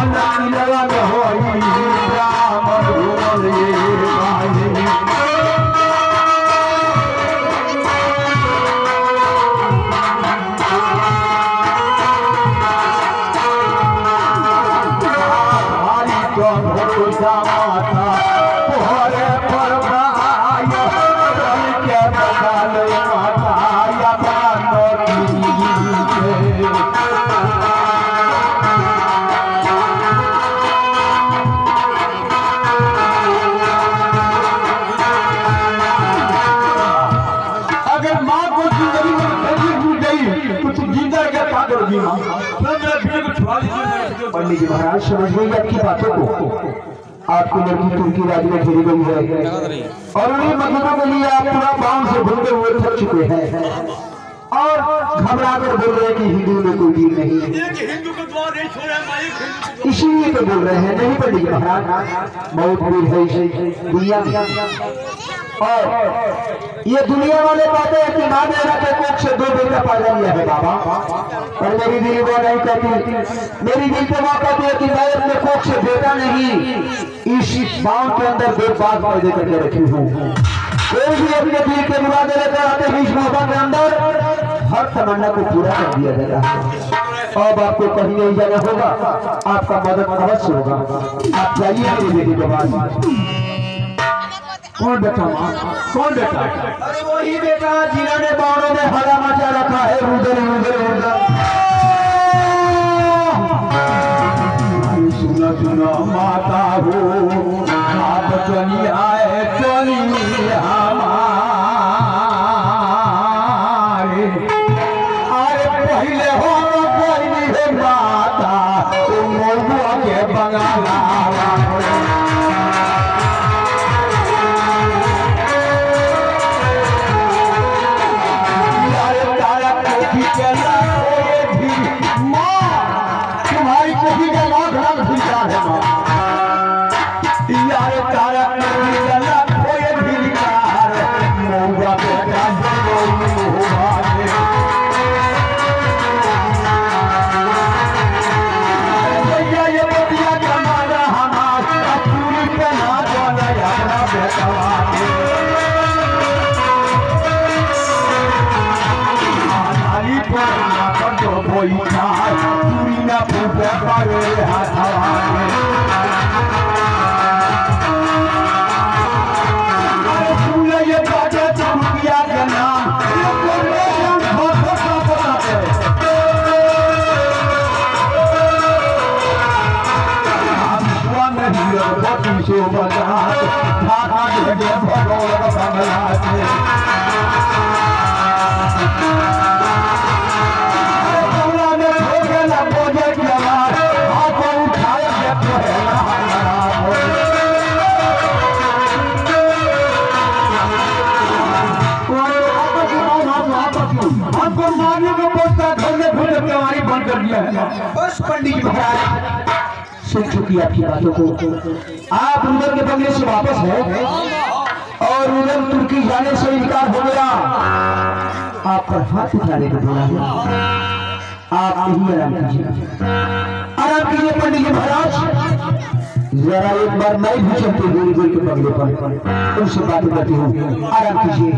पंडित जी महाराज समझ गई आपकी बातों को। आपकी लड़की तुर्की राज्य में घेरी गई है और उन्हीं मतलबों के लिए आप पूरा गांव से भूलते हुए थक चुके हैं और घबरा कर बोल रहे हैं कि हिंदू में कोई वीर नहीं है, इसीलिए तो बोल रहे हैं। नहीं पंडित जी महाराज, बहुत वीर है इस दुनिया में। और ये दुनिया वाले कहते हैं कि माँ मेरा के कोख से 2 बेटा पैदा लिया है बाबा, पर मेरी दिल वो नहीं कहती। मेरी दिल पे वो कहती है कि मैं अपने कोख से बेटा नहीं, इस गांव के अंदर 2 बाग पैदा करके रखी हूँ। कोई भी अपने दिल के मुरादे लेकर आते हैं, इस मोहब्बत के अंदर हर तमन्ना को पूरा कर दिया जाता है। अब आपको कहीं नहीं जाना होगा, आपका मदद अवश्य होगा। आप जाइए मेरी बेटी के बाद। कौन बेटा माँ? कौन बेटा? अरे वही बेटा जिन्होंने बाणों में हला मचा रखा है। रुदर रुदर रुदर सुना सुना माता हो, आप चली आए चली हमारे। अरे पहले हो कोई है माता, तुम मौबुआ के बंगाला पंडित जी महाराज सुन चुकी आपकी बातों को। आप उधर के बंगले से वापस है और उधर तुर्की जाने से इनकार हो गया। आप पर हाथ उठाने को बोला है, आप यही आराम कीजिए। आराम कीजिए पंडित जी महाराज। जरा एक बार मैं भी चलती गोरी गोरी के बंगले पर उनसे बात करती हूँ। आराम कीजिए।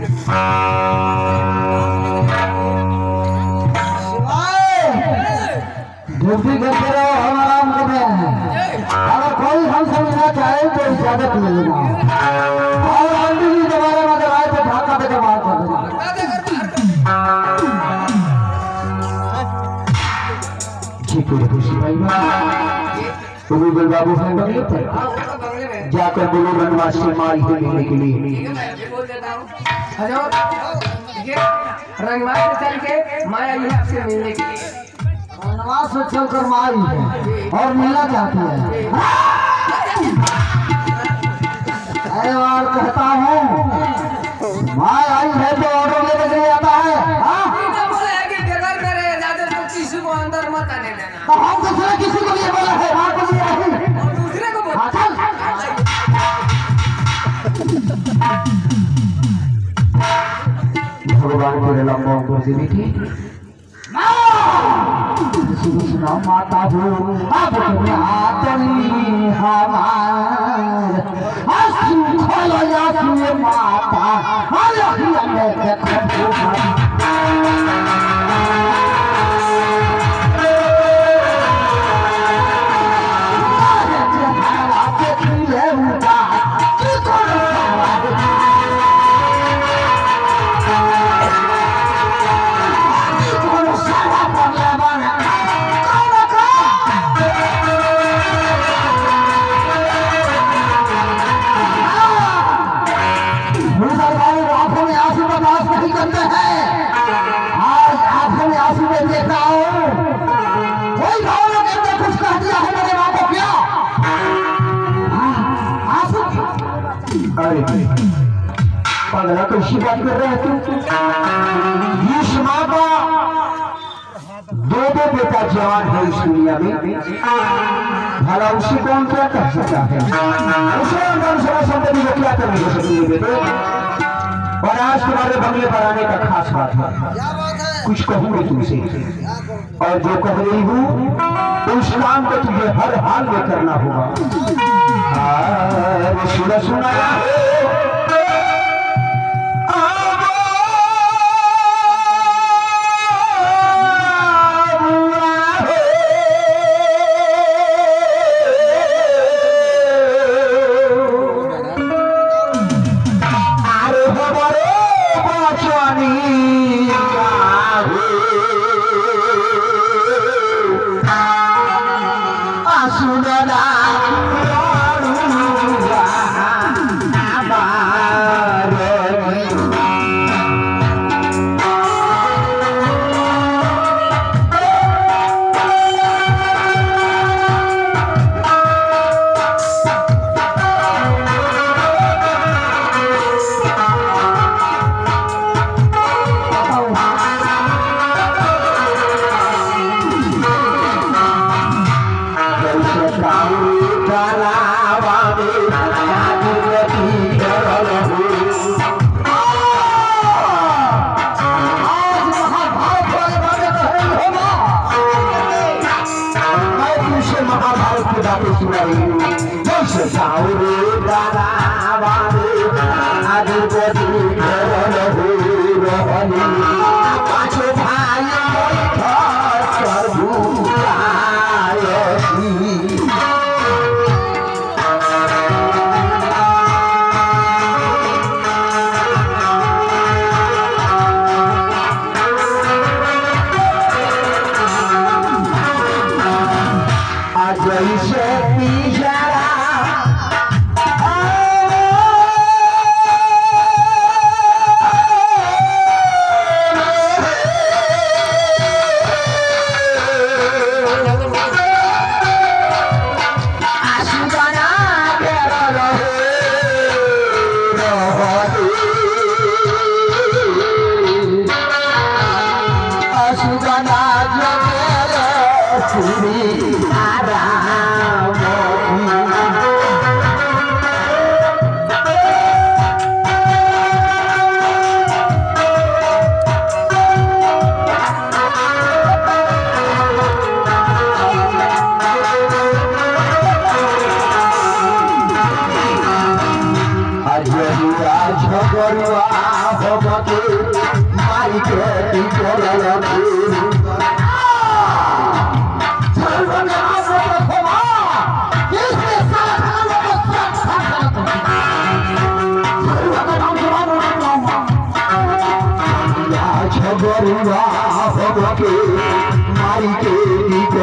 ड्यूटी करते रहो, हम आराम कर रहे हैं। अगर कोई हम समझना चाहे तो इजाजत मिलेगा और आंधी भी दोबारा नजर आए तो ढाका देकर मार कर देगा। ठीक है खुशी भाई, तुम्हें बाबू है बंगले पर जाकर बोलो बनवास से माल ही लेने के लिए। रंगवास से चल के माया युग से मिलने के लिए बनवास से चलकर माई है और मिलना चाहती है। अरे और कहता हूँ माँ आई है तो ऑर्डर लेने के लिए आता है। किसी को अंदर मत आने देना। हम दूसरे किसी को नहीं बोला है, हाँ तो दूसरे को बोल। भगवान को लंबा ऊपर से भी थी सुनाओ माता बाबू अब तनी हमार आंसू खोलो या तुए माता अलहिया में देखो पगला कैसी बात कर रहे हैं तुम? इस माँ का दो बेटा जवान है इस दुनिया में, भला उसी कौन क्या कर सकता है? उसे संपत्ति को क्या करने हो सकती बेटे? और आज तुम्हारे बंगले पर आने का खास बात है, कुछ कहूंगी तुमसे और जो कह रही हूँ उस काम को तुझे हर हाल में करना होगा। सुना सुना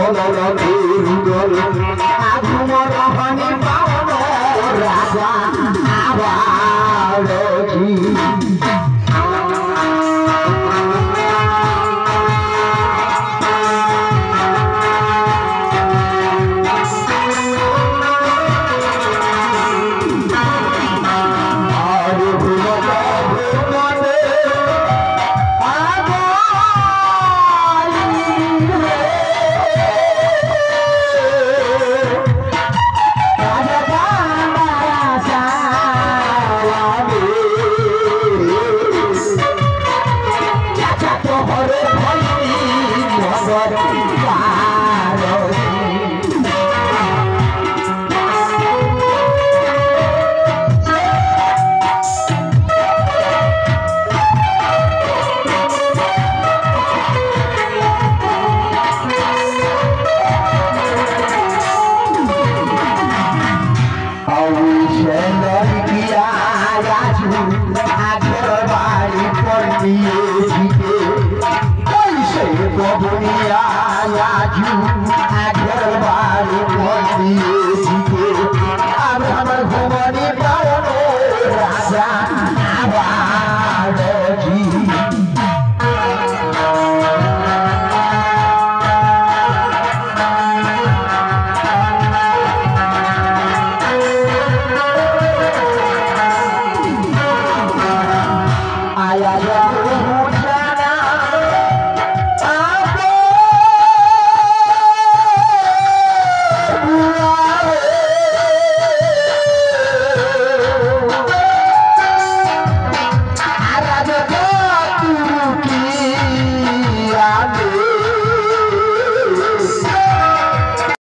राजा